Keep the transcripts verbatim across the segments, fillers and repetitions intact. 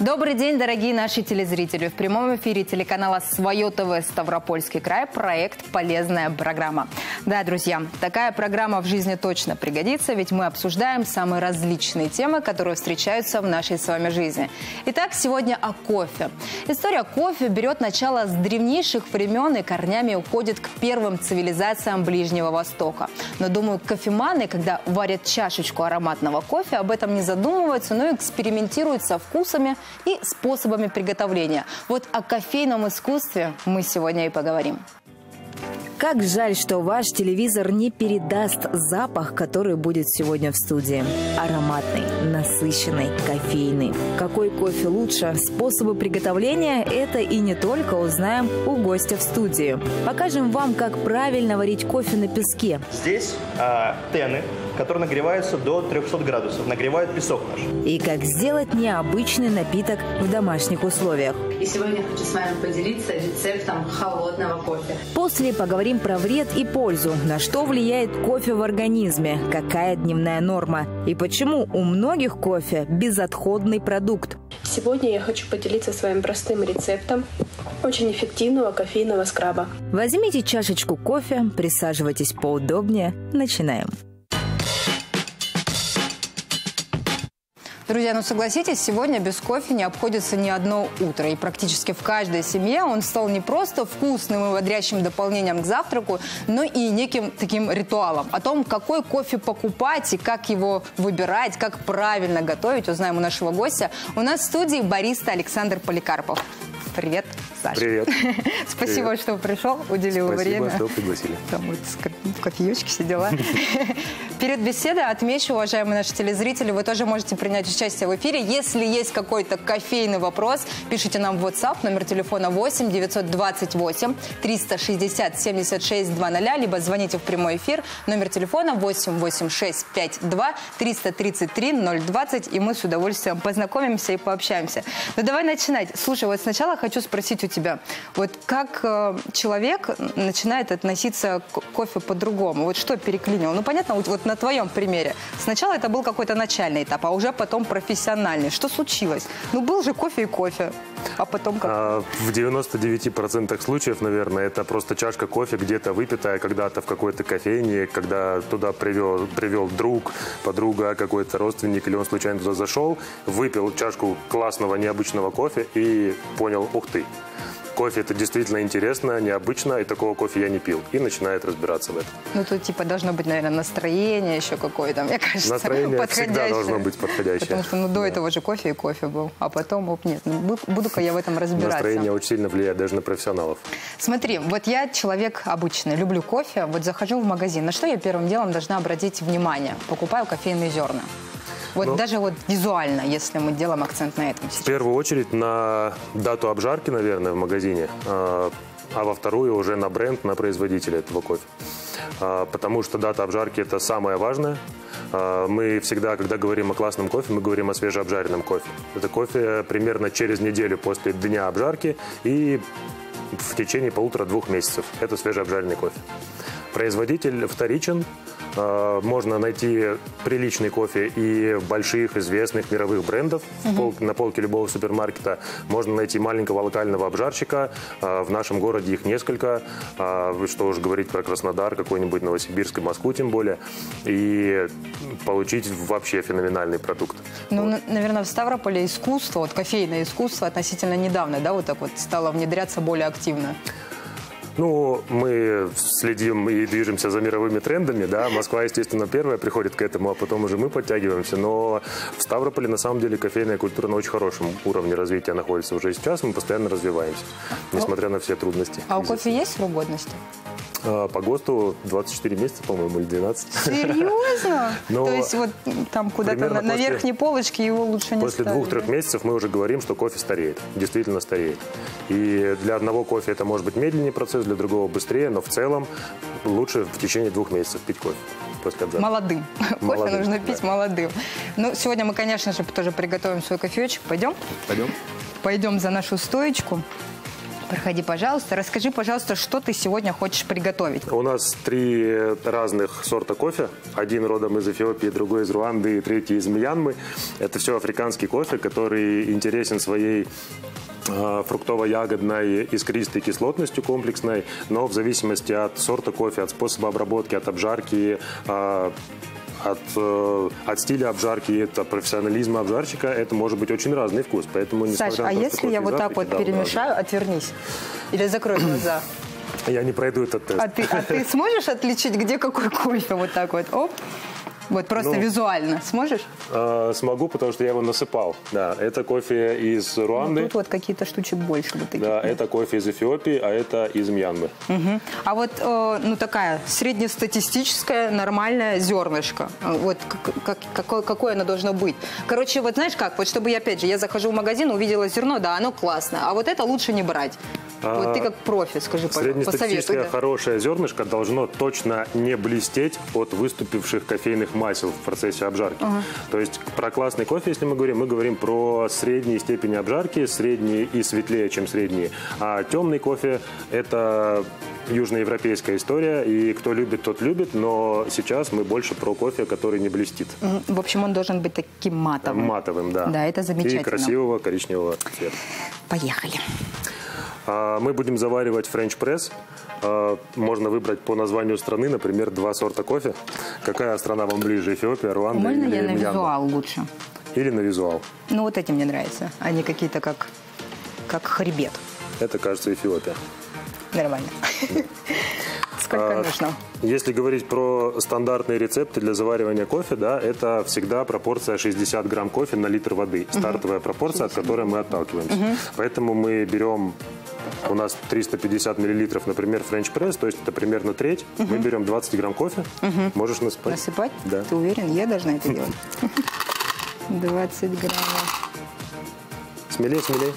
Добрый день, дорогие наши телезрители. В прямом эфире телеканала «Свое ТВ» Ставропольский край проект «Полезная программа». Да, друзья, такая программа в жизни точно пригодится, ведь мы обсуждаем самые различные темы, которые встречаются в нашей с вами жизни. Итак, сегодня о кофе. История кофе берет начало с древнейших времен и корнями уходит к первым цивилизациям Ближнего Востока. Но, думаю, кофеманы, когда варят чашечку ароматного кофе, об этом не задумываются, но экспериментируют со вкусами и способами приготовления. Вот о кофейном искусстве мы сегодня и поговорим. Как жаль, что ваш телевизор не передаст запах, который будет сегодня в студии. Ароматный, насыщенный, кофейный. Какой кофе лучше? Способы приготовления – это и не только узнаем у гостя в студии. Покажем вам, как правильно варить кофе на песке. Здесь а, тены, которые нагреваются до трёхсот градусов, нагревают песок наш. И как сделать необычный напиток в домашних условиях. И сегодня я хочу с вами поделиться рецептом холодного кофе. После поговорим про вред и пользу, на что влияет кофе в организме, какая дневная норма и почему у многих кофе безотходный продукт. Сегодня я хочу поделиться с вами простым рецептом очень эффективного кофейного скраба. Возьмите чашечку кофе, присаживайтесь поудобнее, начинаем. Друзья, ну согласитесь, сегодня без кофе не обходится ни одно утро. И практически в каждой семье он стал не просто вкусным и бодрящим дополнением к завтраку, но и неким таким ритуалом. О том, какой кофе покупать и как его выбирать, как правильно готовить, узнаем у нашего гостя. У нас в студии бариста Александр Поликарпов. Привет, Саша. Привет. Спасибо, Привет. что пришел, уделил Спасибо, время. Спасибо, что пригласили. Там вот в кофеечке все дела. Перед беседой отмечу, уважаемые наши телезрители, вы тоже можете принять участие в эфире. Если есть какой-то кофейный вопрос, пишите нам в WhatsApp, номер телефона восемь девятьсот двадцать восемь триста шестьдесят семьдесят шесть двадцать, либо звоните в прямой эфир, номер телефона восемь восемь шесть пять два триста тридцать три ноль двадцать, и мы с удовольствием познакомимся и пообщаемся. Ну давай начинать. Слушай, вот сначала хочу спросить у тебя, вот как э, человек начинает относиться к кофе по-другому? Вот что переклинило? Ну понятно, вот, вот на твоем примере. Сначала это был какой-то начальный этап, а уже потом профессиональный. Что случилось? Ну был же кофе и кофе, а потом как? А, в девяноста девяти процентах случаев, наверное, это просто чашка кофе где-то выпитая когда-то в какой-то кофейне, когда туда привел, привел друг, подруга, какой-то родственник, или он случайно туда зашел, выпил чашку классного, необычного кофе и понял, ух ты, кофе это действительно интересно, необычно, и такого кофе я не пил. И начинает разбираться в этом. Ну тут типа должно быть, наверное, настроение еще какое-то, мне кажется, настроение всегда должно быть подходящее. Потому что ну, до да. этого же кофе и кофе был, а потом, оп, нет, ну, буду-ка я в этом разбираться. Настроение очень сильно влияет даже на профессионалов. Смотри, вот я человек обычный, люблю кофе, вот захожу в магазин, на что я первым делом должна обратить внимание? Покупаю кофейные зерна. Вот ну, даже вот визуально, если мы делаем акцент на этом сейчас. В первую очередь на дату обжарки, наверное, в магазине, а во вторую уже на бренд, на производителя этого кофе. Потому что дата обжарки – это самое важное. Мы всегда, когда говорим о классном кофе, мы говорим о свежеобжаренном кофе. Это кофе примерно через неделю после дня обжарки и в течение полутора-двух месяцев. Это свежеобжаренный кофе. Производитель вторичен. Можно найти приличный кофе и в больших известных мировых брендов. Uh-huh. На полке любого супермаркета можно найти маленького локального обжарщика. В нашем городе их несколько. Что уж говорить про Краснодар, какой-нибудь Новосибирск и Москву тем более. И получить вообще феноменальный продукт. Ну, вот. Наверное, в Ставрополе искусство, вот кофейное искусство относительно недавно, да, вот так вот стало внедряться более активно. Ну, мы следим и движемся за мировыми трендами, да, Москва, естественно, первая приходит к этому, а потом уже мы подтягиваемся, но в Ставрополе, на самом деле, кофейная культура на очень хорошем уровне развития находится уже сейчас, мы постоянно развиваемся, несмотря на все трудности. А у кофе есть срок годности? По ГОСТу двадцать четыре месяца, по-моему, или двенадцать. Серьезно? Но то есть вот там куда-то на, на верхней полочке его лучше не После двух-трех месяцев мы уже говорим, что кофе стареет, действительно стареет. И для одного кофе это может быть медленнее процесс, для другого быстрее, но в целом лучше в течение двух месяцев пить кофе. После обжарки. Молодым. молодым. Кофе нужно пить да. молодым. Ну, сегодня мы, конечно же, тоже приготовим свой кофеечек. Пойдем? Пойдем. Пойдем за нашу стоечку. Проходи, пожалуйста. Расскажи, пожалуйста, что ты сегодня хочешь приготовить. У нас три разных сорта кофе. Один родом из Эфиопии, другой из Руанды, и третий из Мьянмы. Это все африканский кофе, который интересен своей фруктово-ягодной, искристой кислотностью комплексной, но в зависимости от сорта кофе, от способа обработки, от обжарки, От, от стиля обжарки, от профессионализма обжарщика, это может быть очень разный вкус. Поэтому, Саш, а если я вот так вот перемешаю, отвернись? Или закрой глаза? Я не пройду этот тест. А ты, а ты сможешь отличить, где какой кофе? Вот так вот, оп. Вот просто ну, визуально. Сможешь? Э, смогу, потому что я его насыпал. Да, это кофе из Руанды. Ну, тут вот какие-то штучек больше. Вот такие. Да, это кофе из Эфиопии, а это из Мьянмы. Угу. А вот, э, ну, такая среднестатистическая нормальная зернышко. Вот как, какое, какое оно должно быть? Короче, вот знаешь как? Вот чтобы я, опять же, я захожу в магазин, увидела зерно, да, оно классно. А вот это лучше не брать. А, вот ты как профи, скажи, пожалуйста, среднестатистическое да? хорошее зернышко должно точно не блестеть от выступивших кофейных масел в процессе обжарки. Ага. То есть про классный кофе, если мы говорим, мы говорим про средние степени обжарки, средние и светлее, чем средние. А темный кофе – это южноевропейская история, и кто любит, тот любит, но сейчас мы больше про кофе, который не блестит. В общем, он должен быть таким матовым. Матовым, да. Да, это замечательно. И красивого коричневого цвета. Поехали. Мы будем заваривать френч-пресс. Можно выбрать по названию страны, например, два сорта кофе. Какая страна вам ближе, Эфиопия, Руанда Можно или я на Мьянма? визуал лучше? Или на визуал. Ну, вот эти мне нравятся. Они какие-то как, как хребет. Это, кажется, Эфиопия. Нормально. Сколько а, нужно? Если говорить про стандартные рецепты для заваривания кофе, да, это всегда пропорция шестьдесят грамм кофе на литр воды. Uh-huh. Стартовая пропорция, от которой мы отталкиваемся. Uh-huh. Поэтому мы берем, у нас триста пятьдесят миллилитров, например, френч-пресс, то есть это примерно треть. Uh-huh. Мы берем двадцать грамм кофе. Uh-huh. Можешь насыпать? Насыпать? Да. Ты уверен? Я должна это делать? двадцать граммов. Смелее, смелее.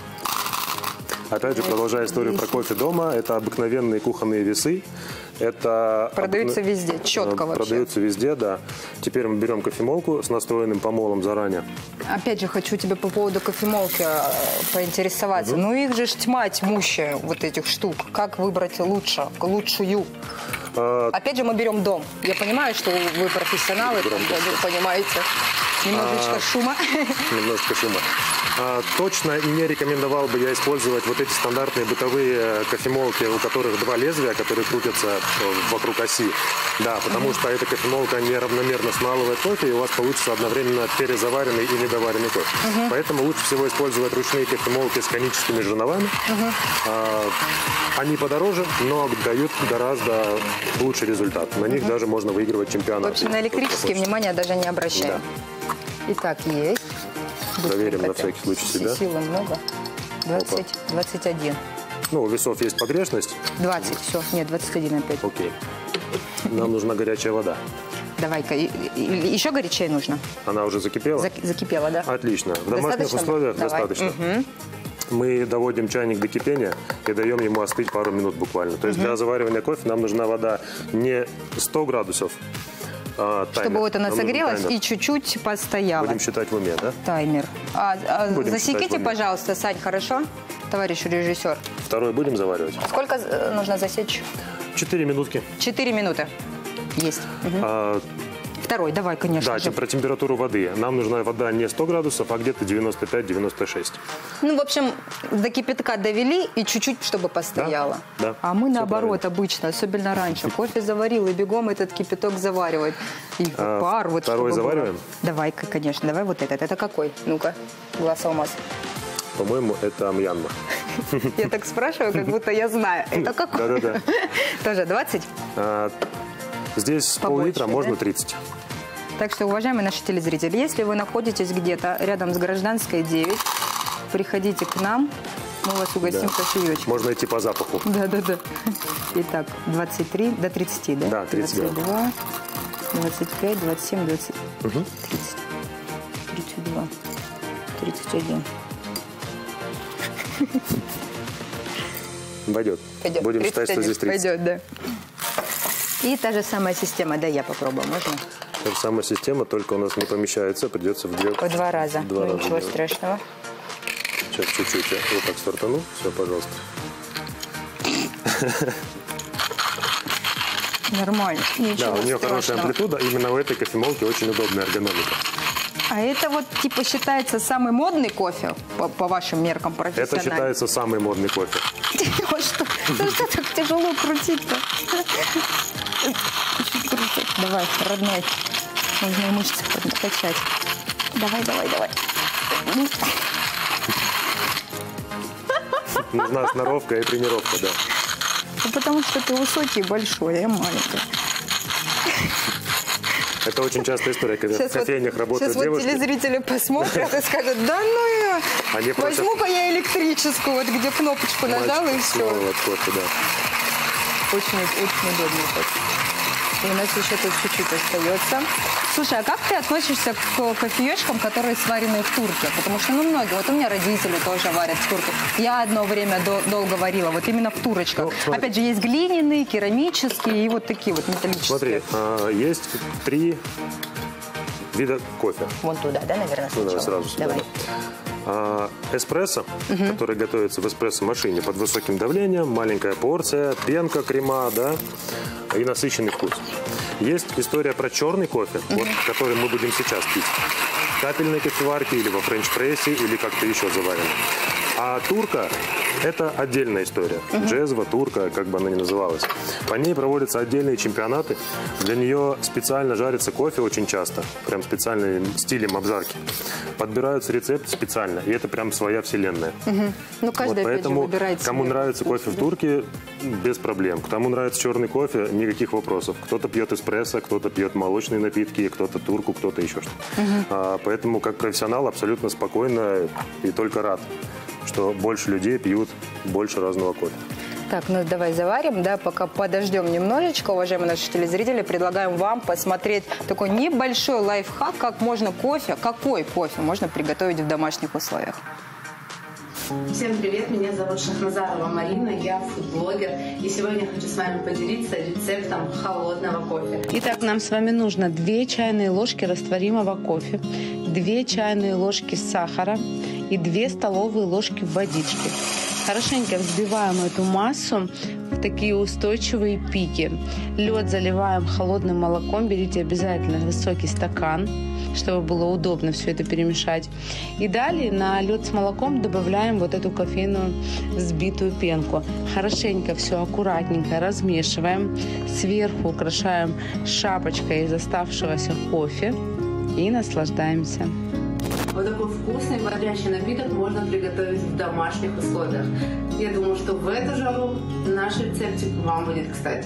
Опять же, продолжая историю про кофе дома, это обыкновенные кухонные весы. Это продаются обыкновен... везде, четко вообще. Продаются везде, да. Теперь мы берем кофемолку с настоянным помолом заранее. Опять же, хочу тебе по поводу кофемолки поинтересоваться. Угу. Ну, их же тьма тьмущая, вот этих штук. Как выбрать лучше, лучшую? А... Опять же, мы берем дом. Я понимаю, что вы профессионалы, вы понимаете. Немножечко а... шума. Немножечко шума. А, точно не рекомендовал бы я использовать вот эти стандартные бытовые кофемолки, у которых два лезвия, которые крутятся вокруг оси. Да, потому mm-hmm. что эта кофемолка неравномерно смалывает кофе, и у вас получится одновременно перезаваренный и недоваренный кофе. Mm-hmm. Поэтому лучше всего использовать ручные кофемолки с коническими жерновами. Mm-hmm. а, они подороже, но дают гораздо лучший результат. На них mm-hmm. даже можно выигрывать чемпионат. В общем, на электрические внимания даже не обращаем. Да. Итак, есть. Проверим на всякий случай себя. Силы много. двадцать, двадцать один. Ну, у весов есть погрешность. двадцать, все. Нет, двадцать один опять. Окей. Нам нужна горячая вода. Давай-ка. Еще горячая нужно? Она уже закипела? Зак закипела, да. Отлично. В домашних достаточно? условиях Давай. достаточно. Угу. Мы доводим чайник до кипения и даем ему остыть пару минут буквально. То есть угу. для заваривания кофе нам нужна вода не сто градусов, А, чтобы вот она согрелась и чуть-чуть постояла. Будем считать в уме, да? Таймер. А, а засеките, пожалуйста, Сань, хорошо? Товарищ режиссер. Второй будем заваривать? Сколько нужно засечь? Четыре минутки. Четыре минуты. Есть. Угу. А, Второй, давай, конечно Да, же. про температуру воды. Нам нужна вода не сто градусов, а где-то девяносто пять — девяносто шесть. Ну, в общем, до кипятка довели и чуть-чуть, чтобы постояло. Да, да. А мы наоборот правильно. обычно, особенно раньше. Кофе заварил и бегом этот кипяток заваривает. И а, пар. Вот, второй завариваем? Давай, конечно. Давай вот этот. Это какой? Ну-ка, глаз алмаз. По-моему, это Мьянма. Я так спрашиваю, как будто я знаю. Это какой? Да-да-да. Тоже двадцать? Здесь пол-литра, можно тридцать. Так что, уважаемые наши телезрители, если вы находитесь где-то рядом с Гражданской девять, приходите к нам, мы вас угостим да. кофеечком. Можно идти по запаху. Да-да-да. Итак, двадцать три до тридцати, да? Да, тридцать. двадцать два, двадцать пять, двадцать семь, двадцать, угу. тридцать, тридцать два, тридцать один. Пойдет. Пойдет. Будем считать, что здесь тридцать. Пойдет, да. И та же самая система. Да, я попробую, можно? Та же самая система, только у нас не помещается, придется в две... По два раза. Два ну, раза ничего делать. страшного. Сейчас чуть-чуть. Вот так стартану. Все, пожалуйста. Нормально. Ничего да, у нее страшного. хорошая амплитуда. Именно в этой кофемолке очень удобная эргономика. А это вот типа считается самый модный кофе по, по вашим меркам профессиональным? Это считается самый модный кофе. Что? Ну что так тяжело крутить-то? Давай, родной. Нужно мышцы подкачать. Давай, давай, давай. Нужна сноровка и тренировка, да. Ну, потому что ты высокий и большой, а я маленький. Это очень частая история, когда сейчас в кофейнях вот, работают сейчас девушки. Сейчас вот телезрители посмотрят и скажут, да ну я, возьму-ка я электрическую, вот где кнопочку нажала и все. Вот кофе, да. Очень, очень удобно. И у нас еще тут чуть-чуть остается. Слушай, а как ты относишься к кофеечкам, которые сварены в турке? Потому что, ну, многие, вот у меня родители тоже варят в турке. Я одно время до, долго варила, вот именно в турочках. Ну, опять же, есть глиняные, керамические и вот такие вот металлические. Смотри, а, есть три вида кофе. Вон туда, да, наверное, сначала? Ну, да, сразу сюда. Давай. А, эспрессо, угу. который готовится в эспрессо-машине под высоким давлением, маленькая порция, пенка, крема, да, и насыщенный вкус. Есть история про черный кофе, угу. вот, который мы будем сейчас пить. Капельной кофеварки или во френч-прессе, или как-то еще заварено. А турка – это отдельная история. Uh-huh. Джезва, турка, как бы она ни называлась. По ней проводятся отдельные чемпионаты. Для нее специально жарится кофе очень часто. Прям специальным стилем обжарки. Подбираются рецепты специально. И это прям своя вселенная. Uh-huh. Ну, каждый, вот поэтому, выбирает кому себе нравится вкус, кофе да? в турке, без проблем. Кому нравится черный кофе, никаких вопросов. Кто-то пьет эспрессо, кто-то пьет молочные напитки, кто-то турку, кто-то еще что-то. Uh-huh. а, поэтому, как профессионал, абсолютно спокойно и только рад, что больше людей пьют больше разного кофе. Так, ну давай заварим, да, пока подождем немножечко, уважаемые наши телезрители, предлагаем вам посмотреть такой небольшой лайфхак, как можно кофе, какой кофе можно приготовить в домашних условиях. Всем привет, меня зовут Шахназарова Марина, я фудблогер, и сегодня хочу с вами поделиться рецептом холодного кофе. Итак, нам с вами нужно две чайные ложки растворимого кофе, две чайные ложки сахара и две столовые ложки водички. Хорошенько взбиваем эту массу в такие устойчивые пики. Лед заливаем холодным молоком, берите обязательно высокий стакан, чтобы было удобно все это перемешать. И далее на лед с молоком добавляем вот эту кофейную взбитую пенку. Хорошенько все аккуратненько размешиваем. Сверху украшаем шапочкой из оставшегося кофе и наслаждаемся. Вот такой вкусный, бодрящий напиток можно приготовить в домашних условиях. Я думаю, что в эту жару наш рецептик вам будет кстати.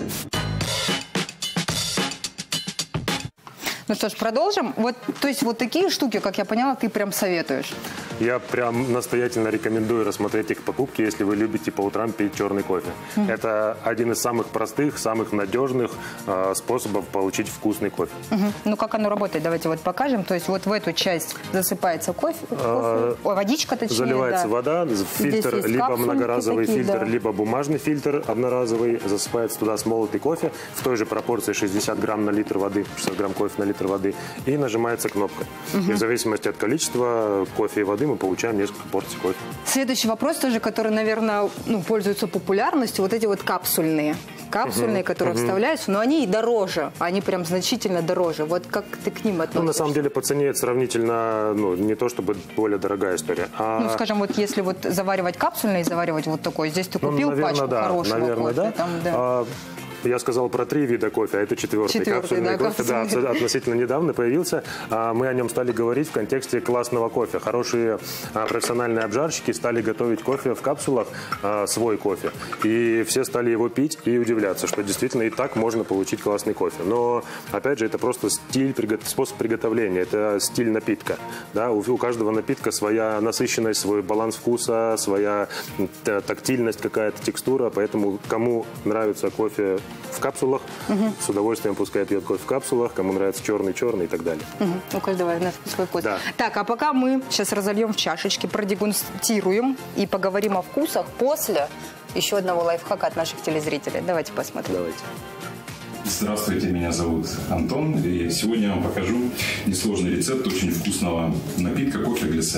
Ну что ж, продолжим. Вот, то есть вот такие штуки, как я поняла, ты прям советуешь? Я прям настоятельно рекомендую рассмотреть их покупки, если вы любите по утрам пить черный кофе. Mm-hmm. Это один из самых простых, самых надежных э, способов получить вкусный кофе. Mm-hmm. Ну как оно работает? Давайте вот покажем. То есть вот в эту часть засыпается кофе, кофе а, ой, водичка точнее. Заливается да. вода, фильтр, либо многоразовый такие, фильтр, да. либо бумажный фильтр одноразовый. Засыпается туда смолотый кофе в той же пропорции шестьдесят грамм на литр воды, шестьдесят грамм кофе на литр воды. И нажимается кнопка. Mm-hmm. И в зависимости от количества кофе и воды мы получаем несколько порций кофе. Следующий вопрос тоже, который, наверное, ну, пользуется популярностью, вот эти вот капсульные. Капсульные, uh-huh, которые uh-huh. вставляются, но они и дороже, они прям значительно дороже. Вот как ты к ним относишься? Ну, на самом деле, по цене это сравнительно, ну, не то чтобы более дорогая история. А... Ну, скажем, вот если вот заваривать капсульные и заваривать вот такой, здесь ты купил ну, наверное, пачку да, хорошего наверное, кофе. Да. Там, да. А... Я сказал про три вида кофе, а это четвертый. Четвертый, капсульный да, кофе, капсульный. Да, относительно недавно появился. Мы о нем стали говорить в контексте классного кофе. Хорошие профессиональные обжарщики стали готовить кофе в капсулах, свой кофе. И все стали его пить и удивляться, что действительно и так можно получить классный кофе. Но, опять же, это просто стиль, способ приготовления, это стиль напитка. Да? У каждого напитка своя насыщенность, свой баланс вкуса, своя тактильность, какая-то текстура. Поэтому кому нравится кофе в капсулах, угу. с удовольствием пускай пьет кофе в капсулах, кому нравится черный-черный и так далее. Угу. У каждого у нас свой вкус. Да. Так, а пока мы сейчас разольем в чашечки, продегустируем и поговорим о вкусах после еще одного лайфхака от наших телезрителей. Давайте посмотрим. Давайте. Здравствуйте, меня зовут Антон, и сегодня я вам покажу несложный рецепт очень вкусного напитка кофе глиссе.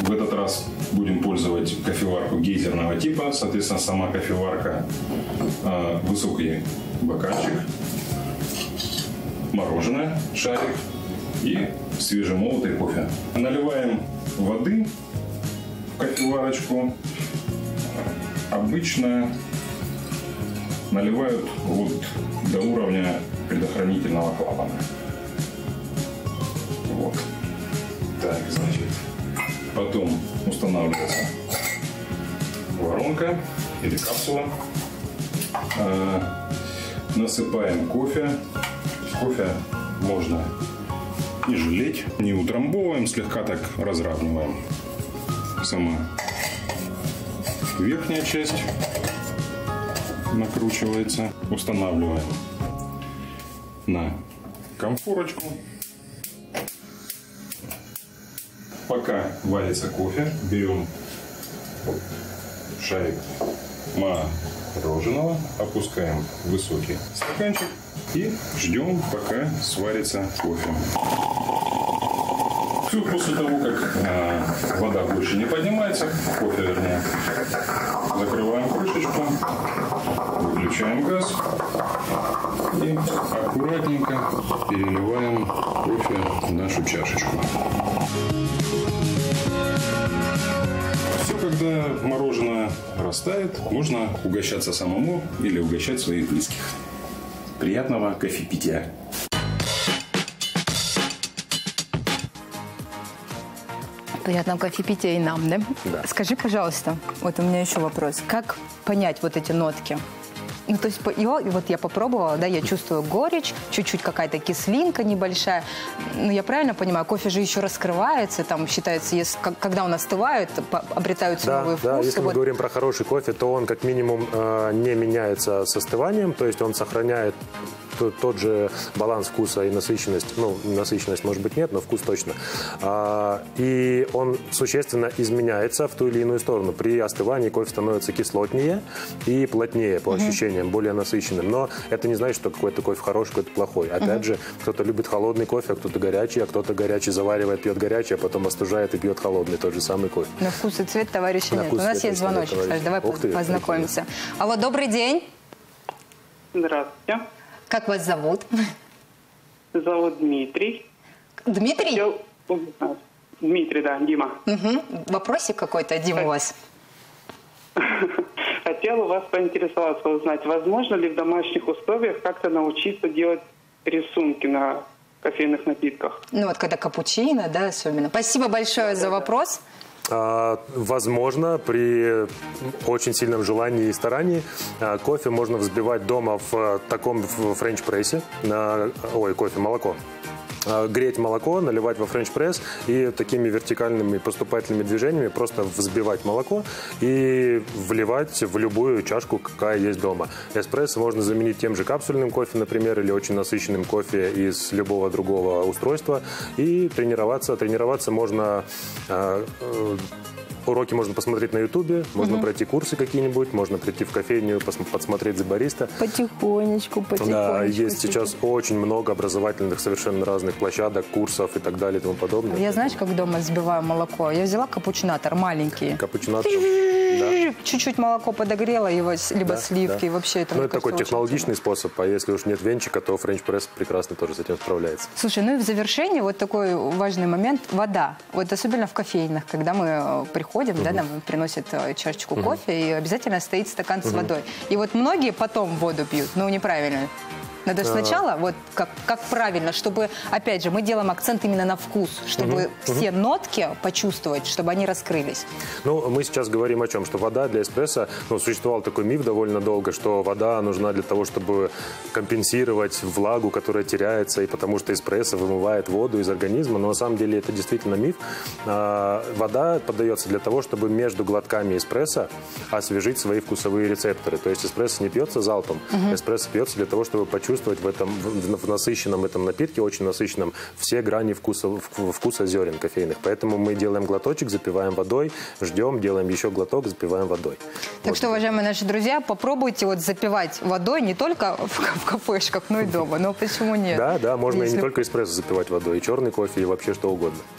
В этот раз будем пользовать кофеварку гейзерного типа, соответственно, сама кофеварка, э, высокий бокальчик, мороженое, шарик и свежемолотый кофе. Наливаем воды в кофеварочку. Обычно наливают вот до уровня предохранительного клапана. Вот. Так, значит. Потом устанавливается воронка или капсула. А, насыпаем кофе. Кофе можно не жалеть. Не утрамбовываем, слегка так разравниваем. Сама верхняя часть накручивается. Устанавливаем на конфорочку. Пока варится кофе, берем шарик мороженого, опускаем в высокий стаканчик и ждем, пока сварится кофе. Все, после того, как э, вода больше не поднимается, кофе вернее, закрываем крышечку, выключаем газ и аккуратненько переливаем кофе в нашу чашечку. Все, когда мороженое растает, можно угощаться самому или угощать своих близких. Приятного кофепития! Приятного кофепития и нам, да? Да. Скажи, пожалуйста, вот у меня еще вопрос. Как понять вот эти нотки? Ну, то есть, его, вот я попробовала, да, я чувствую горечь, чуть-чуть какая-то кислинка небольшая. Ну, я правильно понимаю, кофе же еще раскрывается, там считается, если, когда он остывает, обретаются да, новые вкусы. Да, если вот. мы говорим про хороший кофе, то он как минимум э, не меняется с остыванием, то есть он сохраняет тот, тот же баланс вкуса и насыщенность. Ну, насыщенность, может быть, нет, но вкус точно. А, и он существенно изменяется в ту или иную сторону. При остывании кофе становится кислотнее и плотнее по ощущениям, более насыщенным. Но это не значит, что какой-то кофе хороший, какой-то плохой. Опять же, кто-то любит холодный кофе, а кто-то горячий, а кто-то горячий заваривает, пьет горячий, а потом остужает и пьет холодный, тот же самый кофе. На вкус и цвет товарища нет. У нас есть звоночек, Саш, давай ты, познакомимся. Алло, добрый день. Здравствуйте. Как вас зовут? Зовут Дмитрий. Дмитрий? Хотел... Дмитрий, да, Дима. Угу. Вопросик какой-то, Дима, у вас? Хотел у вас поинтересоваться, узнать, возможно ли в домашних условиях как-то научиться делать рисунки на кофейных напитках? Ну вот когда капучино, да, особенно. Спасибо большое да, за да, вопрос. А, возможно, при очень сильном желании и старании а, кофе можно взбивать дома в таком френч-прессе. На, ой, кофе, молоко. Греть молоко, наливать во френч-пресс и такими вертикальными поступательными движениями просто взбивать молоко и вливать в любую чашку, какая есть дома. Эспрессо можно заменить тем же капсульным кофе, например, или очень насыщенным кофе из любого другого устройства. И тренироваться. Тренироваться можно... Э, э, Уроки можно посмотреть на ютубе, можно угу. пройти курсы какие-нибудь, можно прийти в кофейню, подсмотреть за бариста. Потихонечку, потихонечку. Да, есть сейчас очень много образовательных, совершенно разных площадок, курсов и так далее и тому подобное. Я знаешь, как дома взбиваю молоко? Я взяла капучинатор маленький. Капучинатор, да. Чуть-чуть молоко подогрела, его либо да, сливки, да. и вообще это... Ну, это такой технологичный способ, а если уж нет венчика, то френч-пресс прекрасно тоже с этим справляется. Слушай, ну и в завершении вот такой важный момент – вода. Вот особенно в кофейнях, когда мы приходим, Ходим, uh-huh. да, нам приносят чашечку uh-huh. кофе, и обязательно стоит стакан с uh-huh. водой. И вот многие потом воду пьют, ну, неправильно. Надо же сначала, вот как, как правильно, чтобы, опять же, мы делаем акцент именно на вкус, чтобы uh-huh. все uh-huh. нотки почувствовать, чтобы они раскрылись. Ну, мы сейчас говорим о чем? Что вода для эспрессо, ну, существовал такой миф довольно долго, что вода нужна для того, чтобы компенсировать влагу, которая теряется, и потому что эспрессо вымывает воду из организма, но на самом деле это действительно миф. А, вода подается для того, чтобы между глотками эспрессо освежить свои вкусовые рецепторы. То есть эспрессо не пьется залпом, uh-huh. эспрессо пьется для того, чтобы почувствовать в этом в, в насыщенном этом напитке, очень насыщенном, все грани вкуса, вкуса зерен кофейных. Поэтому мы делаем глоточек, запиваем водой, ждем, делаем еще глоток, запиваем водой. Так вот. Что, уважаемые наши друзья, попробуйте вот запивать водой не только в, в кафешках, но и дома. Но почему нет? Да, да, можно Если... и не только эспрессо запивать водой, и черный кофе, и вообще что угодно.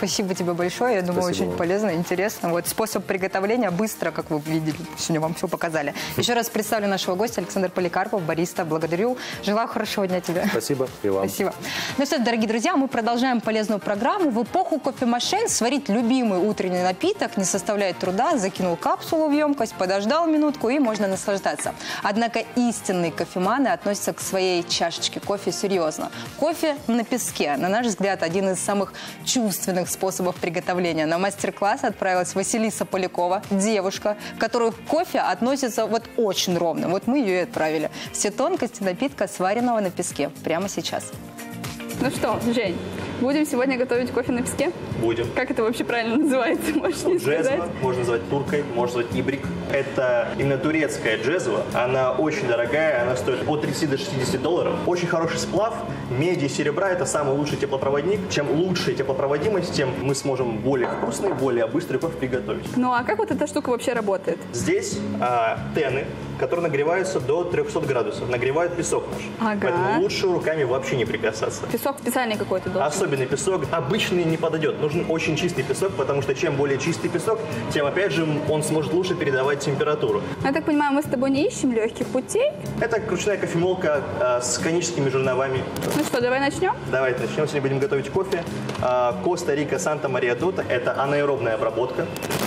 Спасибо тебе большое. Я думаю, Спасибо очень вам. полезно, интересно. Вот способ приготовления быстро, как вы видели. Сегодня вам все показали. Еще раз представлю нашего гостя Александр Поликарпов, бариста. Благодарю. Желаю хорошего дня тебе. Спасибо. И вам. Спасибо. Ну что, дорогие друзья, мы продолжаем полезную программу. В эпоху кофемашин сварить любимый утренний напиток не составляет труда. Закинул капсулу в емкость, подождал минутку и можно наслаждаться. Однако истинные кофеманы относятся к своей чашечке кофе серьезно. Кофе на песке, на наш взгляд, один из самых чувственных способов приготовления. На мастер-класс отправилась Василиса Полякова, девушка, которую к кофе относится вот очень ровно. Вот мы ее и отправили. Все тонкости напитка, сваренного на песке. Прямо сейчас. Ну что, Жень, будем сегодня готовить кофе на песке? Будем. Как это вообще правильно называется? Можешь мне сказать? Джезва, можно назвать туркой, можно назвать ибрик. Это именно турецкая джезва. Она очень дорогая, она стоит от тридцати до шестидесяти долларов. Очень хороший сплав. Меди и серебра – это самый лучший теплопроводник. Чем лучше теплопроводимость, тем мы сможем более вкусный, более быстрый кофе приготовить. Ну а как вот эта штука вообще работает? Здесь а, тены, которые нагреваются до трехсот градусов. Нагревают песок наш. Ага. Поэтому лучше руками вообще не прикасаться. Песок специальный какой-то должен? Особенный песок. Обычный не подойдет. Нужен очень чистый песок, потому что чем более чистый песок, тем, опять же, он сможет лучше передавать температуру. Я так понимаю, мы с тобой не ищем легких путей? Это ручная кофемолка а, с коническими жерновами. Ну что, давай начнем? Давайте начнем. Сегодня будем готовить кофе. А, Коста-Рика, Санта-Мария-Дота. Это анаэробная обработка.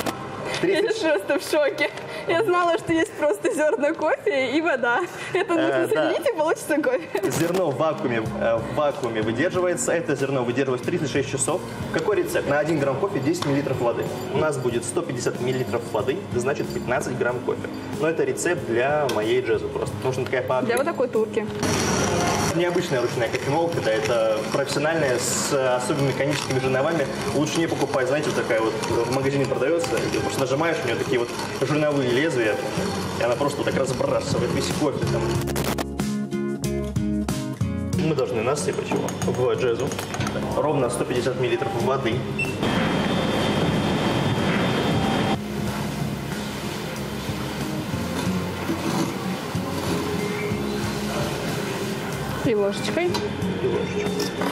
Я тридцать... просто в шоке. Я знала, что есть просто зерна кофе и вода. Это нужно Э, да. соединить, и получится кофе. Зерно в вакууме, э, в вакууме выдерживается. Это зерно выдерживается тридцать шесть часов. Какой рецепт? На один грамм кофе десять миллилитров воды. У нас будет сто пятьдесят миллилитров воды, значит пятнадцать грамм кофе. Но это рецепт для моей джезы просто. Нужна такая пара. Для вот такой турки. Необычная ручная кофемолка, да, это профессиональная с особыми коническими жерновами. Лучше не покупать, знаете, вот такая вот в магазине продается, где просто нажимаешь, у нее такие вот жерновые лезвия, и она просто вот так разбрасывает весь кофе там. Мы должны насыпать его в джезу. Ровно сто пятьдесят миллилитров воды. И ложечкой. И ложечку.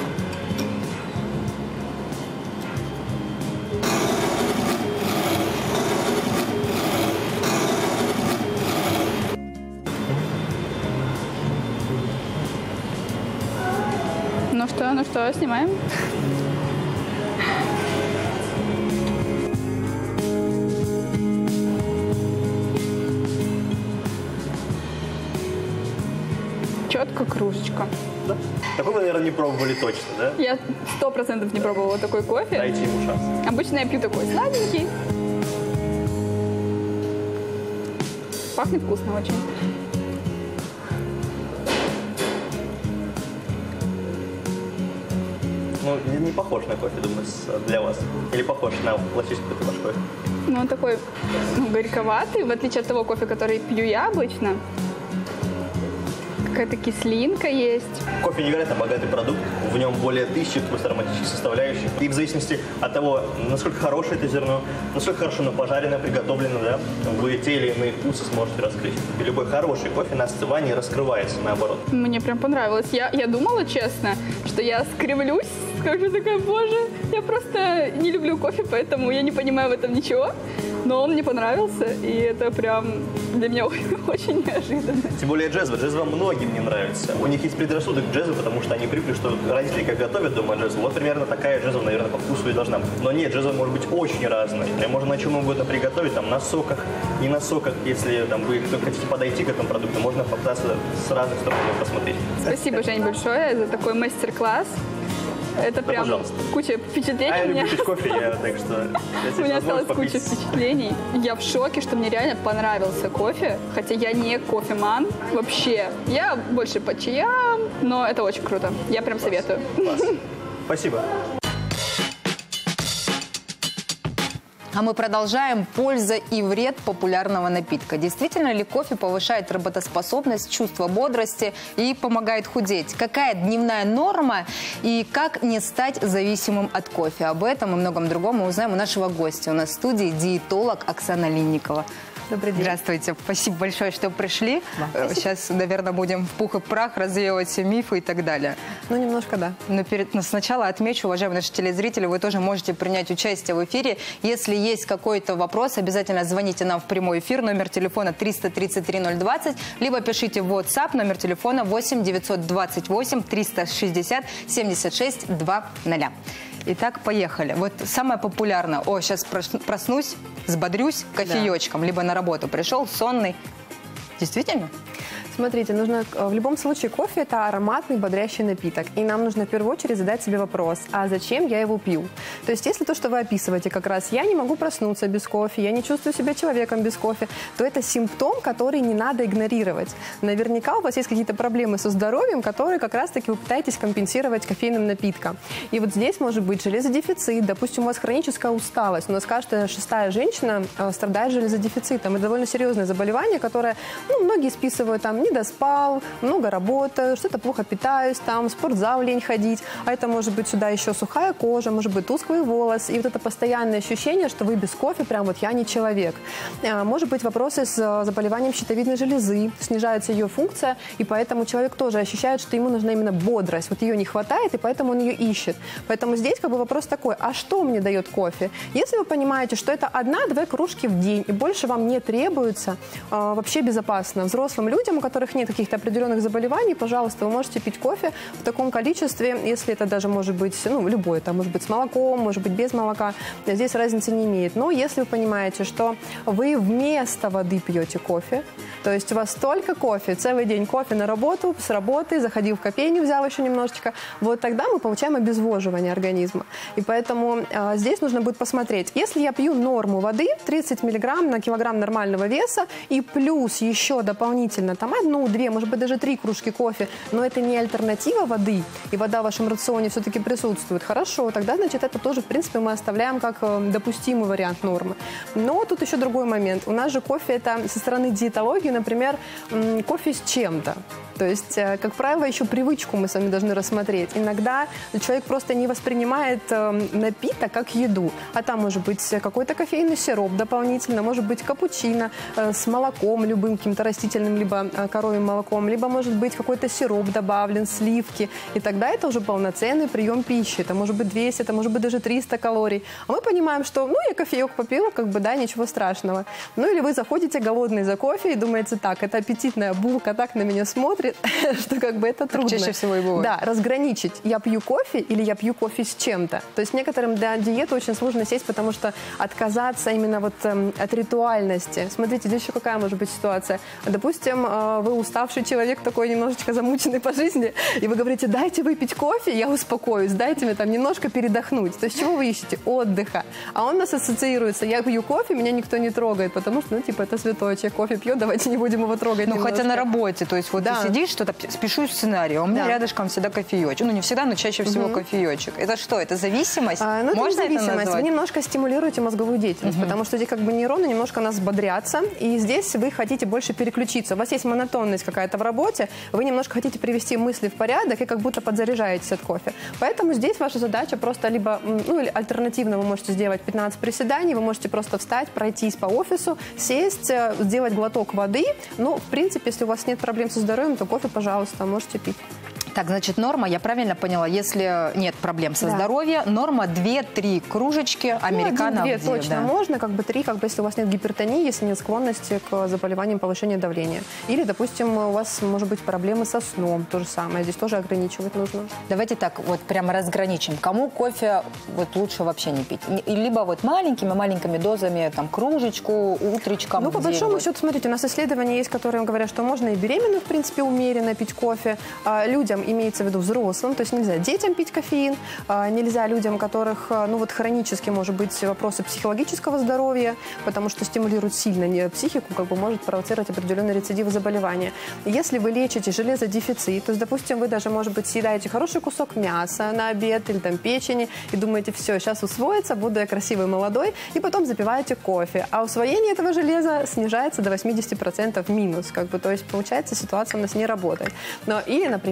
Ну что, ну что, снимаем? Четко кружечка. Да. Такой вы, наверное, не пробовали точно, да? Я сто процентов не пробовала такой кофе. Дайте ему шанс. Обычно я пью такой сладенький. Пахнет вкусно очень. Ну, не, не похож на кофе, думаю, с- для вас. Или похож на классический кофе ваш кофе? Ну, он такой, ну, горьковатый, в отличие от того кофе, который пью я обычно. Какая-то кислинка есть. Кофе невероятно богатый продукт, в нем более тысячи вкусно ароматических составляющих. И в зависимости от того, насколько хорошее это зерно, насколько хорошо оно пожарено, приготовлено, да, вы те или иные вкусы сможете раскрыть. И любой хороший кофе на остывании раскрывается, наоборот. Мне прям понравилось. Я, я думала, честно, что я скривлюсь, скажу такая, боже, я просто не люблю кофе, поэтому я не понимаю в этом ничего. Но он мне понравился, и это прям для меня очень неожиданно. Тем более джезва. Джезва многим не нравится. У них есть предрассудок к джезву, потому что они привыкли, что родители как готовят дома джезву. Вот примерно такая джезва, наверное, по вкусу и должна быть. Но нет, джезва может быть очень разной. И можно на чем угодно приготовить, там, на соках, не на соках. Если там, вы хотите подойти к этому продукту, можно попытаться с разных сторон его посмотреть. Спасибо, Жень, большое за такой мастер-класс. Это Да, прям пожалуйста. куча впечатлений А я у меня. люблю пить кофе, я, так что... У меня осталось куча впечатлений. Я в шоке, что мне реально понравился кофе, хотя я не кофеман вообще. Я больше по чаям, но это очень круто. Я прям советую. Класс. Спасибо. А мы продолжаем. Польза и вред популярного напитка. Действительно ли кофе повышает работоспособность, чувство бодрости и помогает худеть? Какая дневная норма и как не стать зависимым от кофе? Об этом и многом другом мы узнаем у нашего гостя. У нас в студии диетолог Оксана Линникова. Добрый день. Здравствуйте. Спасибо большое, что пришли. Да. Сейчас, наверное, будем в пух и прах развеивать мифы и так далее. Ну, немножко, да. Но перед, но сначала отмечу, уважаемые наши телезрители, вы тоже можете принять участие в эфире. Если есть какой-то вопрос, обязательно звоните нам в прямой эфир. Номер телефона триста тридцать три ноль двадцать, либо пишите в WhatsApp, номер телефона восемь девятьсот двадцать восемь триста шестьдесят семьдесят шесть двадцать. Итак, поехали. Вот самое популярное. О, сейчас проснусь, взбодрюсь кофеечком. Да. Либо на работу пришел, сонный. Действительно? Смотрите, нужно в любом случае кофе – это ароматный, бодрящий напиток. И нам нужно в первую очередь задать себе вопрос, а зачем я его пью? То есть если то, что вы описываете как раз, я не могу проснуться без кофе, я не чувствую себя человеком без кофе, то это симптом, который не надо игнорировать. Наверняка у вас есть какие-то проблемы со здоровьем, которые как раз-таки вы пытаетесь компенсировать кофейным напитком. И вот здесь может быть железодефицит, допустим, у вас хроническая усталость. У нас каждая шестая женщина страдает железодефицитом. Это довольно серьезное заболевание, которое ну, многие списывают там, не доспал, много работаю, что-то плохо питаюсь, там, в спортзал лень ходить. А это может быть сюда еще сухая кожа, может быть тусклый волос. И вот это постоянное ощущение, что вы без кофе, прям вот я не человек. Может быть вопросы с заболеванием щитовидной железы, снижается ее функция, и поэтому человек тоже ощущает, что ему нужна именно бодрость. Вот ее не хватает, и поэтому он ее ищет. Поэтому здесь как бы вопрос такой, а что мне дает кофе? Если вы понимаете, что это одна-две кружки в день, и больше вам не требуется, вообще безопасно. Взрослым людям, у которых нет каких-то определенных заболеваний, пожалуйста, вы можете пить кофе в таком количестве, если это даже может быть, ну, любое, это может быть с молоком, может быть без молока, здесь разницы не имеет. Но если вы понимаете, что вы вместо воды пьете кофе, то есть у вас только кофе, целый день кофе на работу, с работы, заходил в кофейню, взял еще немножечко, вот тогда мы получаем обезвоживание организма. И поэтому а, здесь нужно будет посмотреть, если я пью норму воды, тридцать миллиграмм на килограмм нормального веса, и плюс еще дополнительно там одну, две, может быть, даже три кружки кофе, но это не альтернатива воды, и вода в вашем рационе все-таки присутствует, хорошо, тогда, значит, это тоже, в принципе, мы оставляем как допустимый вариант нормы. Но тут еще другой момент. У нас же кофе, это со стороны диетологии, например, кофе с чем-то. То есть, как правило, еще привычку мы с вами должны рассмотреть. Иногда человек просто не воспринимает напиток как еду, а там может быть какой-то кофейный сироп дополнительно, может быть капучино с молоком любым, каким-то растительным, либо коровьим молоком, либо может быть какой-то сироп добавлен, сливки. И тогда это уже полноценный прием пищи. Это может быть двести, это может быть даже триста калорий. А мы понимаем, что ну я кофеек попила, как бы да, ничего страшного. Ну или вы заходите голодный за кофе и думаете, так, это аппетитная булка так на меня смотрит, что как бы это трудно. Чаще всего и бывает. Да, разграничить, я пью кофе или я пью кофе с чем-то. То есть некоторым для диеты очень сложно сесть, потому что отказаться именно вот эм, от ритуальности. Смотрите, здесь еще какая может быть ситуация. Допустим, э, вы уставший человек, такой немножечко замученный по жизни, и вы говорите, дайте выпить кофе, я успокоюсь, дайте мне там немножко передохнуть. То есть чего вы ищете? Отдыха. А он у нас ассоциируется, я пью кофе, меня никто не трогает, потому что, ну, типа, это святое, человек кофе пьет, давайте не будем его трогать. Ну, немножко. хотя на работе, то есть вот да. Ты сидишь, что-то спешу сценарий, а у меня да. рядышком всегда кофеечек. Ну, не всегда, но чаще всего угу. кофеечек. Это что, это зависимость? А, ну, Можно это зависимость. Это назвать? Вы немножко стимулируете мозговую деятельность, угу. потому что здесь как бы нейроны немножко у нас бодрятся, и здесь вы хотите больше переключиться. У вас есть монотонность какая-то в работе, вы немножко хотите привести мысли в порядок и как будто подзаряжаетесь от кофе. Поэтому здесь ваша задача просто либо, ну, или альтернативно вы можете сделать пятнадцать приседаний, вы можете просто встать, пройтись по офису, сесть, сделать глоток воды. Ну, в принципе, если у вас нет проблем со здоровьем, то кофе, пожалуйста, можете пить. Так, значит, норма, я правильно поняла, если нет проблем со да. здоровьем, норма две-три кружечки американо. Ну, две точно да. можно, как бы три, как бы если у вас нет гипертонии, если нет склонности к заболеваниям повышения давления. Или, допустим, у вас может быть проблемы со сном, то же самое, здесь тоже ограничивать нужно. Давайте так вот прямо разграничим. Кому кофе вот лучше вообще не пить? Либо вот маленькими-маленькими дозами, там, кружечку, утречком. Ну, по большому счету, смотрите, у нас исследования есть, которые говорят, что можно и беременным, в принципе, умеренно пить кофе. А людям имеется в виду взрослым, то есть нельзя детям пить кофеин, нельзя людям, у которых, ну вот хронически, может быть, вопросы психологического здоровья, потому что стимулирует сильно не психику, как бы может провоцировать определенные рецидивы заболевания. Если вы лечите железодефицит, то есть, допустим, вы даже, может быть, съедаете хороший кусок мяса на обед или там печени и думаете, все, сейчас усвоится, буду я красивый, молодой, и потом запиваете кофе, а усвоение этого железа снижается до восьмидесяти процентов минус, как бы, то есть, получается, ситуация у нас не работает. Но, или, например, у вас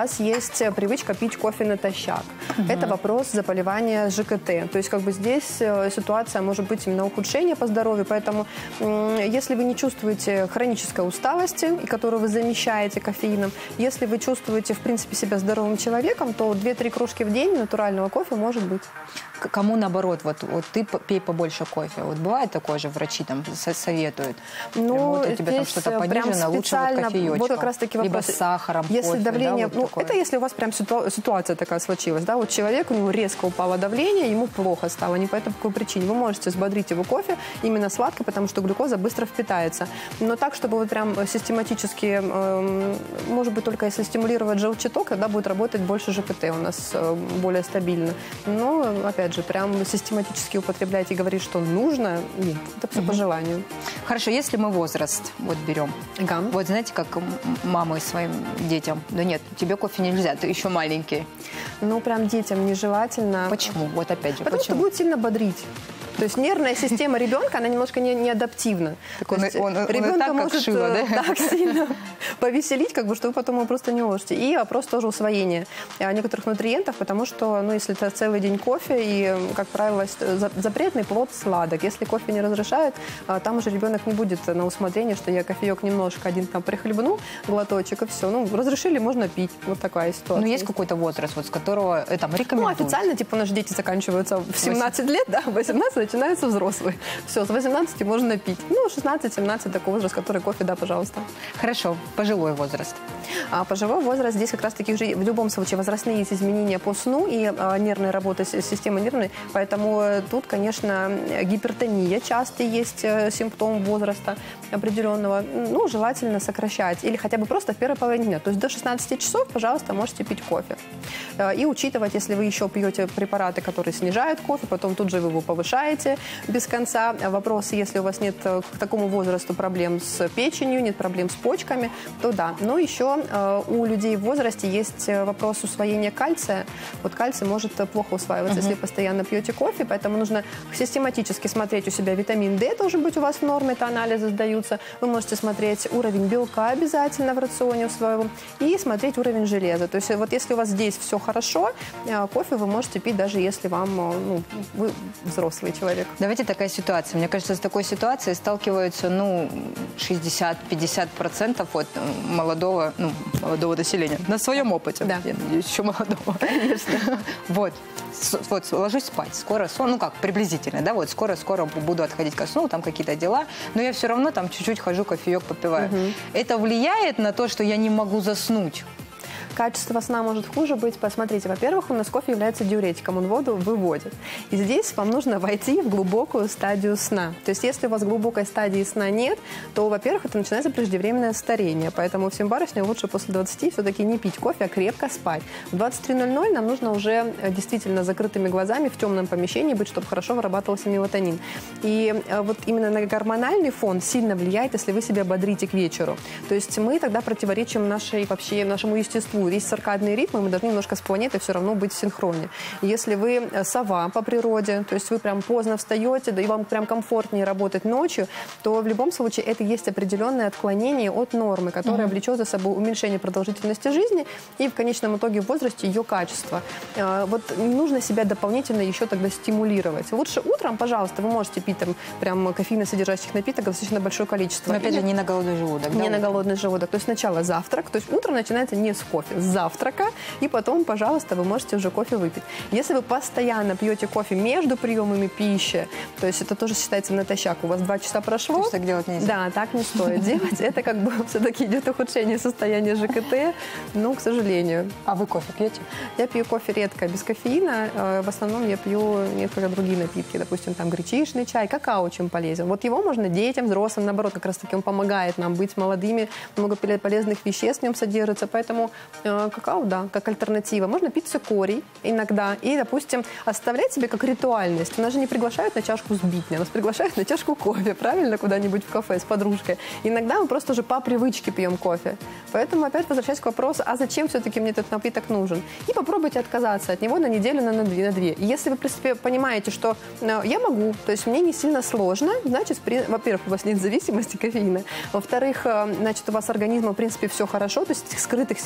вас есть привычка пить кофе натощак. Угу. Это вопрос заболевания ЖКТ. То есть как бы здесь ситуация может быть именно ухудшение по здоровью, поэтому если вы не чувствуете хронической усталости, которую вы замещаете кофеином, если вы чувствуете в принципе себя здоровым человеком, то две-три кружки в день натурального кофе может быть. Кому наоборот, вот, вот ты пей побольше кофе. Вот бывает такое же, врачи там советуют? Ну, вот у тебя там что-то понижено, лучше вот кофеечком. Вот как раз таки вопрос. Либо с сахаром, если кофе, давление, да, ну, вот это если у вас прям ситуа ситуация такая случилась, да, вот человек, у него резко упало давление, ему плохо стало, не по такой причине. Вы можете взбодрить его кофе именно сладко, потому что глюкоза быстро впитается. Но так, чтобы вот прям систематически, э, может быть, только если стимулировать желчаток, тогда будет работать больше ЖКТ у нас э, более стабильно. Но, опять же, прям систематически систематически употребляете и говорите, что нужно, нет, это все угу. по желанию. Хорошо, если мы возраст вот берем, ага. вот знаете, как мамы своим детям, да нет, тебе кофе нельзя, ты еще маленький. Ну, прям детям нежелательно. Почему? Вот опять же, Потому почему? что будет сильно бодрить. То есть нервная система ребенка, она немножко не, не адаптивна. Так он, он, он ребенка так, может как шило, да? так сильно повеселить, как бы, что вы потом его просто не уложите. И вопрос тоже усвоения некоторых нутриентов, потому что, ну, если это целый день кофе, и, как правило, запретный плод сладок. Если кофе не разрешают, там уже ребенок не будет на усмотрение, что я кофеек немножко один там прихлебну, глоточек, и все. Ну, разрешили, можно пить. Вот такая ситуация. Ну, есть какой-то возраст, вот с которого э, там рекомендуют? Ну, официально, типа, наши дети заканчиваются в семнадцать лет, да, в восемнадцать начинаются взрослые. Все, с восемнадцати можно пить. Ну, шестнадцать-семнадцать такой возраст, который кофе, да, пожалуйста. Хорошо. Пожилой возраст. А пожилой возраст, здесь как раз таки уже в любом случае возрастные есть изменения по сну и а, нервной работы, системы нервной. Поэтому тут, конечно, гипертония часто есть симптом возраста определенного. Ну, желательно сокращать. Или хотя бы просто в первой половине дня. То есть до шестнадцати часов, пожалуйста, можете пить кофе. И учитывать, если вы еще пьете препараты, которые снижают кофе, потом тут же вы его повышаете без конца. Вопрос, если у вас нет к такому возрасту проблем с печенью, нет проблем с почками, то да. Но еще э, у людей в возрасте есть вопрос усвоения кальция. Вот кальций может плохо усваиваться, uh-huh. если постоянно пьете кофе, поэтому нужно систематически смотреть у себя витамин D, должен быть у вас в норме, это анализы сдаются. Вы можете смотреть уровень белка обязательно в рационе своего и смотреть уровень железа. То есть вот если у вас здесь все хорошо, кофе вы можете пить, даже если вам, ну, вы взрослый человек. Давайте такая ситуация. Мне кажется, с такой ситуацией сталкиваются, ну, шестьдесят-пятьдесят процентов от молодого, ну, молодого населения. На своем опыте. Да. Я надеюсь, еще молодого. Конечно. Вот. Вот, ложусь спать. Скоро сон, ну как, приблизительно, да, вот скоро-скоро буду отходить ко сну, там какие-то дела, но я все равно там чуть-чуть хожу, кофеек попиваю. Угу. Это влияет на то, что я не могу заснуть? Качество сна может хуже быть. Посмотрите, во-первых, у нас кофе является диуретиком, он воду выводит. И здесь вам нужно войти в глубокую стадию сна. То есть, если у вас глубокой стадии сна нет, то, во-первых, это начинается преждевременное старение. Поэтому всем барышням лучше после двадцати все-таки не пить кофе, а крепко спать. В двадцать три ноль ноль нам нужно уже действительно закрытыми глазами в темном помещении быть, чтобы хорошо вырабатывался мелатонин. И вот именно на гормональный фон сильно влияет, если вы себя бодрите к вечеру. То есть мы тогда противоречим нашей, вообще, нашему естеству. Есть циркадные ритмы, мы должны немножко с планетой все равно быть в синхроне. Если вы сова по природе, то есть вы прям поздно встаете, да и вам прям комфортнее работать ночью, то в любом случае это есть определенное отклонение от нормы, которое mm-hmm. влечет за собой уменьшение продолжительности жизни и в конечном итоге в возрасте ее качества. Вот не нужно себя дополнительно еще тогда стимулировать. Лучше утром, пожалуйста, вы можете пить там прям кофеиносодержащих напиток достаточно большое количество. Но опять же не на голодный желудок. Не да? на голодный желудок. То есть сначала завтрак, то есть утро начинается не с кофе, с завтрака, и потом, пожалуйста, вы можете уже кофе выпить. Если вы постоянно пьете кофе между приемами пищи, то есть это тоже считается натощак, у вас два часа прошло. То есть так делать нельзя. Да, так не стоит делать. Это как бы все-таки идет ухудшение состояния ЖКТ, ну, к сожалению. А вы кофе пьете? Я пью кофе редко, без кофеина. В основном я пью несколько другие напитки, допустим, там гречишный чай, какао очень полезен. Вот его можно детям, взрослым, наоборот, как раз-таки он помогает нам быть молодыми, много полезных веществ в нем содержится, поэтому какао, да, как альтернатива. Можно пить цикорий иногда и, допустим, оставлять себе как ритуальность. Нас же не приглашают на чашку сбитня, нас приглашают на чашку кофе, правильно, куда-нибудь в кафе с подружкой. Иногда мы просто уже по привычке пьем кофе. Поэтому опять возвращаясь к вопросу, а зачем все-таки мне этот напиток нужен? И попробуйте отказаться от него на неделю, на две. На две. И если вы, в принципе, понимаете, что э, я могу, то есть мне не сильно сложно, значит, при, во-первых, у вас нет зависимости кофеина, во-вторых, э, значит, у вас организм, в принципе, все хорошо, то есть скрытых симптомов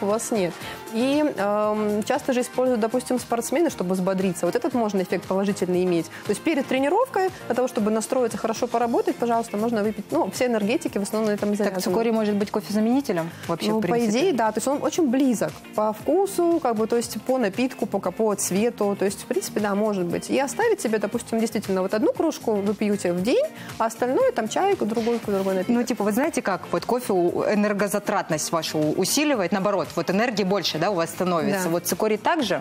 у вас нет. И э, часто же используют, допустим, спортсмены, чтобы взбодриться. Вот этот можно эффект положительный иметь. То есть перед тренировкой, для того, чтобы настроиться, хорошо поработать, пожалуйста, можно выпить, ну, все энергетики в основном на этом завязаны. Так цикорий может быть кофезаменителем вообще, ну, в принципе? По идее, да. То есть он очень близок по вкусу, как бы, то есть по напитку, по, по цвету. То есть, в принципе, да, может быть. И оставить себе, допустим, действительно, вот одну кружку вы пьете в день, а остальное там чай, другой, другой напиток. Ну, типа, вы знаете как? Вот кофе энергозатратность вашу усиливает, наоборот, вот энергии больше, да, у вас становится. Да. Вот цикорий также?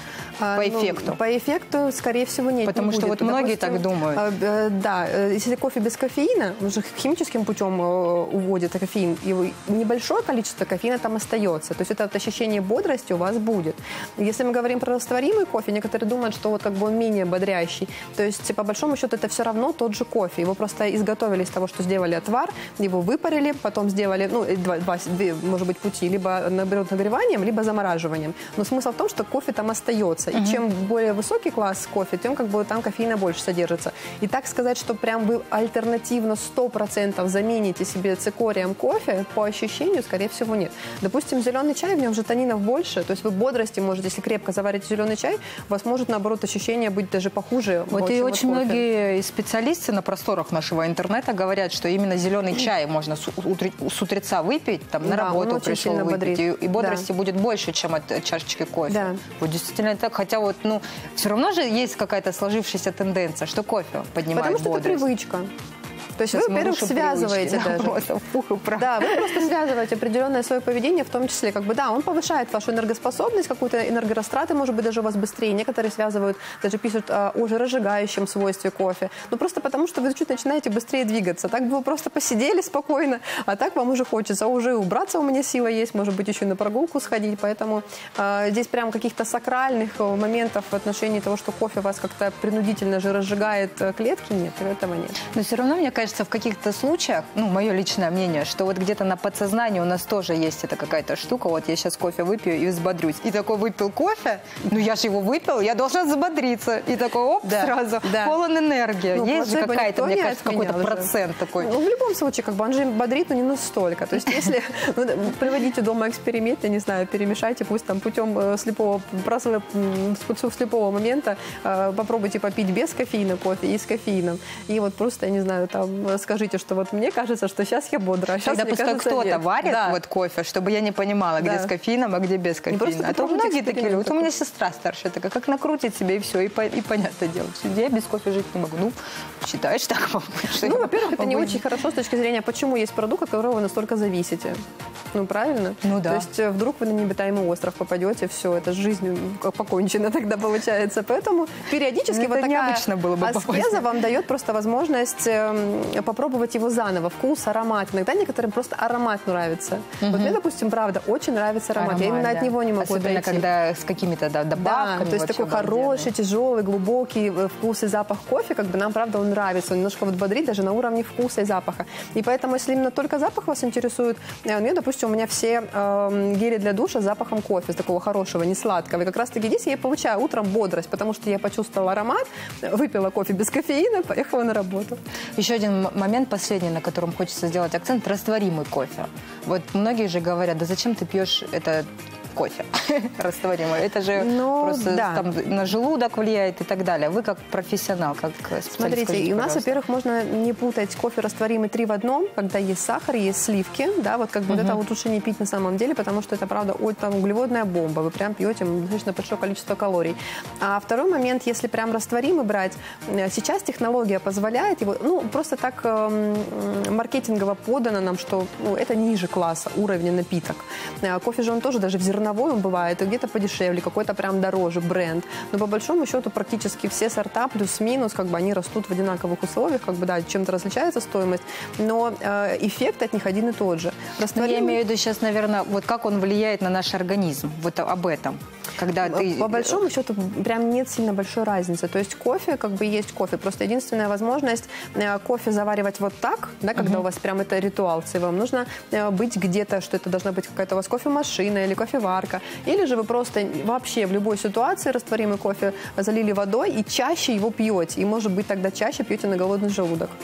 По а, эффекту? Ну, по эффекту, скорее всего, нет. Потому не что будет. вот многие Допустим, так думают. А, э, да, если кофе без кофеина, он же химическим путем э, уводит кофеин, и небольшое количество кофеина там остается. То есть это вот ощущение бодрости у вас будет. Если мы говорим про растворимый кофе, некоторые думают, что вот как бы он менее бодрящий. То есть по большому счету это все равно тот же кофе. Его просто изготовили из того, что сделали отвар, его выпарили, потом сделали, ну, два, два, две, может быть, пути, либо наоборот нагреванием, либо замораживанием. Но смысл в том, что кофе там остается. И чем более высокий класс кофе, тем как бы там кофеина больше содержится. И так сказать, что прям вы альтернативно сто процентов замените себе цикорием кофе, по ощущению, скорее всего, нет. Допустим, зеленый чай, в нем же танинов больше, то есть вы бодрости можете, если крепко заварите зеленый чай, у вас может, наоборот, ощущение быть даже похуже. Вот и очень многие специалисты на просторах нашего интернета говорят, что именно зеленый чай можно с, утри, с утреца выпить, там, на да, работу пришел выпить, и, и бодрости да. будет больше, чем от чашечки кофе. Да. Вот действительно так, хотя вот, ну, все равно же есть какая-то сложившаяся тенденция, что кофе поднимает Потому что бодрость. это привычка. То есть Сейчас вы, во-первых, связываете даже. Просто пух и прах. Да, вы просто связываете определенное свое поведение, в том числе, как бы, да, он повышает вашу энергоспособность, какую-то энергорастраты, может быть, даже у вас быстрее. Некоторые связывают, даже пишут а, о жиросжигающем свойстве кофе. Ну, просто потому, что вы чуть начинаете быстрее двигаться. Так бы вы просто посидели спокойно, а так вам уже хочется уже убраться, у меня сила есть, может быть, еще на прогулку сходить. Поэтому а, здесь прям каких-то сакральных моментов в отношении того, что кофе вас как-то принудительно жиросжигает клетки, нет, этого нет. Но все равно, мне кажется, в каких-то случаях, ну, мое личное мнение, что вот где-то на подсознании у нас тоже есть эта какая-то штука, вот я сейчас кофе выпью и взбодрюсь. И такой выпил кофе, ну я же его выпил, я должна взбодриться. И такой, оп, да, сразу, да. полон энергии. Ну, есть же какая-то, мне кажется, какой-то процент такой. Ну, в любом случае, как бы он же бодрит, но не настолько. То есть, если ну, проводите дома эксперимент, я не знаю, перемешайте, пусть там путем слепого, просто слепого момента попробуйте попить без кофеина кофе и с кофеином. И вот просто, я не знаю, там скажите, что вот мне кажется, что сейчас я бодрая. Тогда пускай кто-то варит да. вот кофе, чтобы я не понимала, где да. с кофеином, а где без кофеина. А то многие такие, вот у меня сестра старшая такая, как накрутить себе и все, и, по, и понятно дело. Я без кофе жить не могу. Ну, считаешь так? Ну, во-первых, это не очень хорошо с точки зрения, почему есть продукт, от которого вы настолько зависите. Ну, правильно? Ну, да. То есть вдруг вы на необитаемый остров попадете, все, это с жизнью покончено тогда получается. Поэтому периодически ну, вот такая необычно было бы аскеза вам дает просто возможность попробовать его заново. Вкус, аромат. Иногда некоторым просто аромат нравится. Угу. Вот мне, допустим, правда, очень нравится аромат. аромат Я именно да. от него не могу Особенно, отойти. когда с какими-то да, добавками. Да, то есть такой хороший, тяжелый, глубокий вкус и запах кофе, как бы нам, правда, он нравится. Он немножко вот бодрит даже на уровне вкуса и запаха. И поэтому, если именно только запах вас интересует, ну, допустим, у меня все э, гели для душа с запахом кофе, с такого хорошего, не сладкого. И как раз-таки здесь я получаю утром бодрость, потому что я почувствовала аромат, выпила кофе без кофеина, поехала на работу. Еще один момент последний, на котором хочется сделать акцент, растворимый кофе. Вот многие же говорят, да зачем ты пьешь это кофе растворимый? Это же Но, просто да. там, на желудок влияет и так далее. Вы как профессионал, как специалист. Смотрите, скажите, и у нас, пожалуйста. во-первых, можно не путать кофе растворимый три в одном, когда есть сахар, есть сливки, да, вот как бы uh-huh. вот это вот лучше не пить на самом деле, потому что это, правда, ой, там углеводная бомба, вы прям пьете достаточно большое количество калорий. А второй момент, если прям растворимый брать, сейчас технология позволяет его, ну, просто так э, маркетингово подано нам, что ну, это ниже класса, уровня напиток. Кофе же он тоже даже в зерновой он бывает, где-то подешевле, какой-то прям дороже, бренд. Но по большому счету практически все сорта плюс-минус, как бы они растут в одинаковых условиях, как бы да, чем-то различается стоимость, но э, эффект от них один и тот же. Растворимый... Я имею в виду сейчас, наверное, вот как он влияет на наш организм, вот об этом. Когда ты... По большому счету прям нет сильно большой разницы. То есть кофе как бы есть кофе. Просто единственная возможность э, кофе заваривать вот так, да, когда uh-huh. у вас прям это ритуал, вам нужно э, быть где-то, что это должна быть какая-то у вас кофемашина или кофеварка. Или же вы просто вообще в любой ситуации растворимый кофе залили водой и чаще его пьете. И, может быть, тогда чаще пьете на голодный желудок.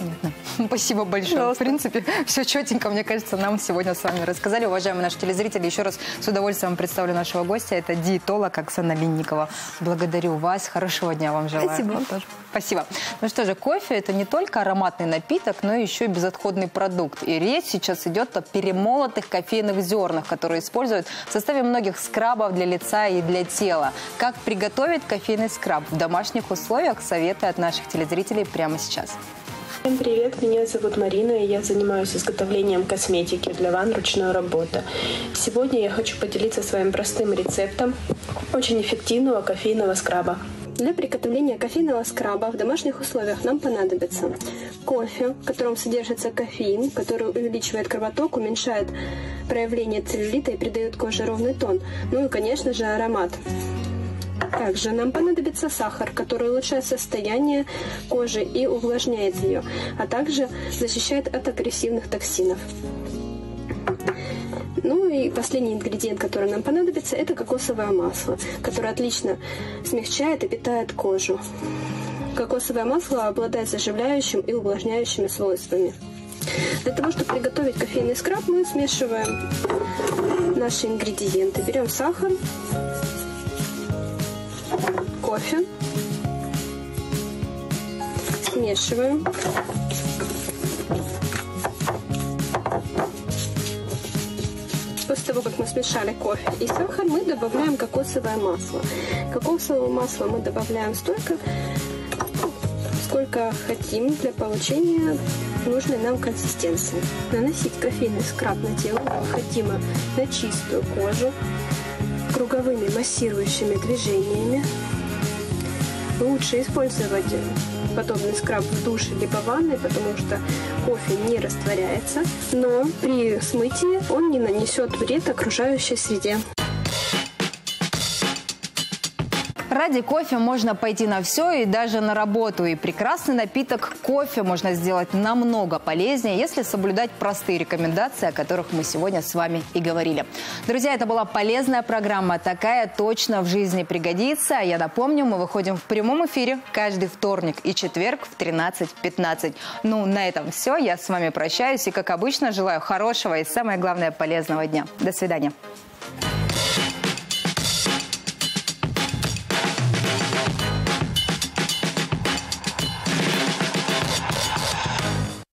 Понятно. Спасибо большое. В принципе, все четенько, мне кажется, нам сегодня с вами рассказали. Уважаемые наши телезрители, еще раз с удовольствием представлю нашего гостя. Это диетолог Оксана Линникова. Благодарю вас. Хорошего дня вам желаю. Спасибо вам тоже. Спасибо. Ну что же, кофе – это не только ароматный напиток, но еще и безотходный продукт. И речь сейчас идет о перемолотых кофейных зернах, которые используют в составе многих скрабов для лица и для тела. Как приготовить кофейный скраб в домашних условиях? Советы от наших телезрителей прямо сейчас. Всем привет, меня зовут Марина, и я занимаюсь изготовлением косметики для ванн ручной работы. Сегодня я хочу поделиться своим простым рецептом очень эффективного кофейного скраба. Для приготовления кофейного скраба в домашних условиях нам понадобится кофе, в котором содержится кофеин, который увеличивает кровоток, уменьшает проявление целлюлита и придает коже ровный тон. Ну и, конечно же, аромат. Также нам понадобится сахар, который улучшает состояние кожи и увлажняет ее, а также защищает от агрессивных токсинов. Ну и последний ингредиент, который нам понадобится, это кокосовое масло, которое отлично смягчает и питает кожу. Кокосовое масло обладает заживляющим и увлажняющими свойствами. Для того, чтобы приготовить кофейный скраб, мы смешиваем наши ингредиенты. Берем сахар, кофе, смешиваем. После того, как мы смешали кофе и сахар, мы добавляем кокосовое масло. Кокосовое масло мы добавляем столько, сколько хотим для получения нужной нам консистенции. Наносить кофейный скраб на тело необходимо на чистую кожу, круговыми массирующими движениями. Лучше использовать подобный скраб в душе либо в ванной, потому что кофе не растворяется, но при смытии он не нанесет вред окружающей среде. Ради кофе можно пойти на все и даже на работу. И прекрасный напиток кофе можно сделать намного полезнее, если соблюдать простые рекомендации, о которых мы сегодня с вами и говорили. Друзья, это была полезная программа. Такая точно в жизни пригодится. Я напомню, мы выходим в прямом эфире каждый вторник и четверг в тринадцать пятнадцать. Ну, на этом все. Я с вами прощаюсь и, как обычно, желаю хорошего и, самое главное, полезного дня. До свидания.